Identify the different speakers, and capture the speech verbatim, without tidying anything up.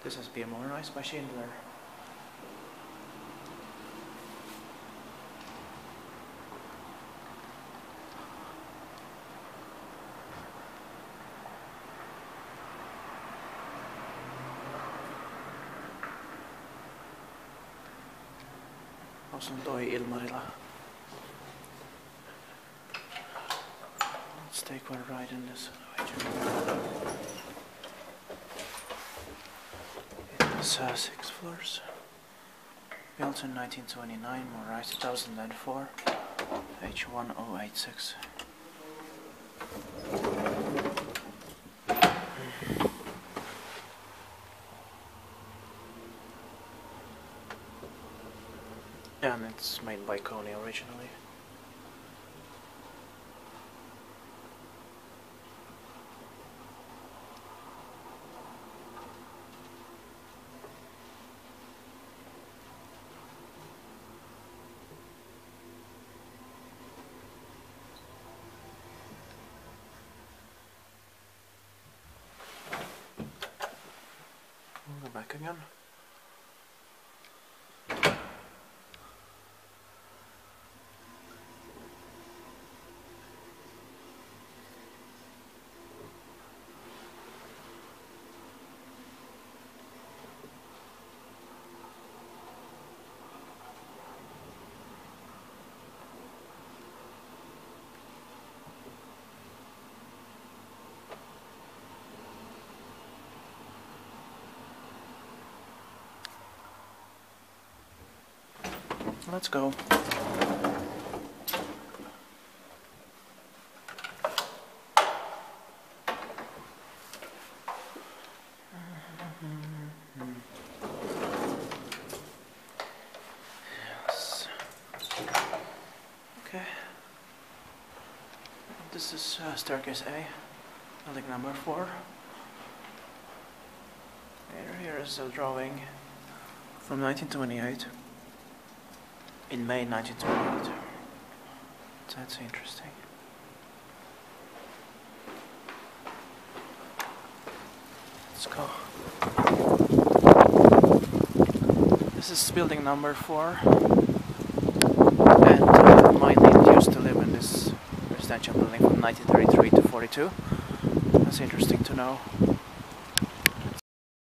Speaker 1: This has been modernized by Schindler. Asun toi Ilmarilla. Let's take one ride in this elevator. It's uh, six floors. Built in nineteen twenty-nine, modernized two thousand four. H one oh eight six. And it's made by Kone originally. We'll go back again. Let's go. Yes. Okay. This is uh, staircase A, building number four. Here, here is a drawing from nineteen twenty-eight. In May nineteen twenty-eight. That's interesting. Let's go. This is building number four. And uh, my dad used to live in this residential building from nineteen thirty-three to forty-two. That's interesting to know.